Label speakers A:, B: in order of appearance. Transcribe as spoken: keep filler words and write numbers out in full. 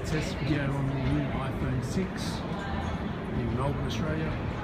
A: test video on the new iPhone six in Melbourne, Australia.